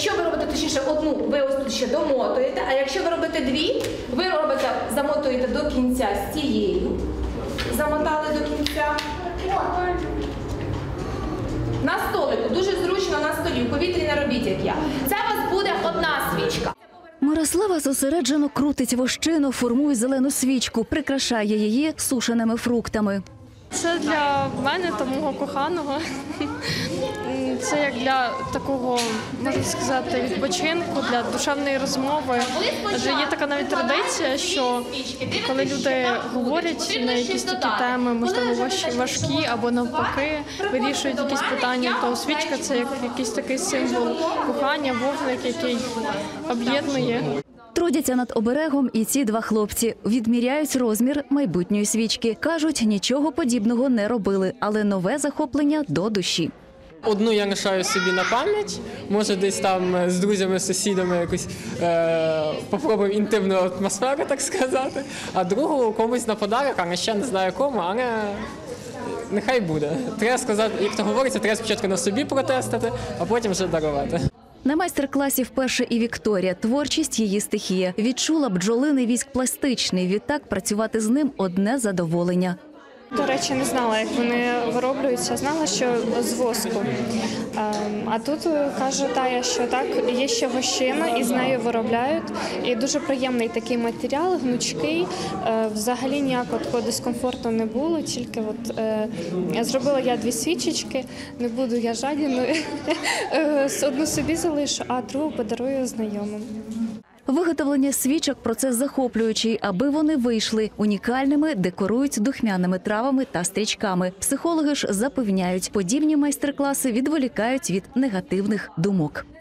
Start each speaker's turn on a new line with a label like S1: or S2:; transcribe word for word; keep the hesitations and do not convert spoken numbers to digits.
S1: Якщо ви робите точніше одну, ви ось тут ще домотуєте, а якщо ви робите дві, ви робите, замотуєте до кінця з цією. Замотали до кінця. На столику, дуже зручно на столі, в повітрі не робіть, як я. Це у вас буде одна свічка.
S2: Мирослава зосереджено крутить вощину, формує зелену свічку, прикрашає її сушеними фруктами.
S3: Це для мене та мого коханого. Це як для такого, можна сказати, відпочинку, для душевної розмови. Адже є така навіть традиція, що коли люди говорять на якісь такі теми, можливо, важкі або навпаки, вирішують якісь питання, то свічка – це як якийсь такий символ кохання, вогник, який об'єднує.
S2: Трудяться над оберегом і ці два хлопці. Відміряють розмір майбутньої свічки. Кажуть, нічого подібного не робили, але нове захоплення до душі.
S4: Одну я лишаю собі на пам'ять, може десь там з друзями, сусідами якусь е, попробуємо інтимну атмосферу, так сказати, а другу комусь на подарок, але ще не знаю кому, але нехай буде. Треба сказати, як то говориться, треба спочатку на собі протестити, а потім вже дарувати.
S2: На майстер-класі вперше і Вікторія. Творчість – її стихія. Відчула бджолиний віск пластичний. Відтак працювати з ним – одне задоволення.
S3: До речі, не знала, як вони вироблюються, знала, що з воску. А тут каже Тая, що так, є ще вощина і з нею виробляють. І дуже приємний такий матеріал, гнучкий, взагалі ніякого такого дискомфорту не було, тільки от е, зробила я дві свічечки, не буду я жадіною, одну собі залишу, а другу подарую знайомим.
S2: Виготовлення свічок – процес захоплюючий. Аби вони вийшли унікальними, декорують духмяними травами та стрічками. Психологи ж запевняють, подібні майстер-класи відволікають від негативних думок.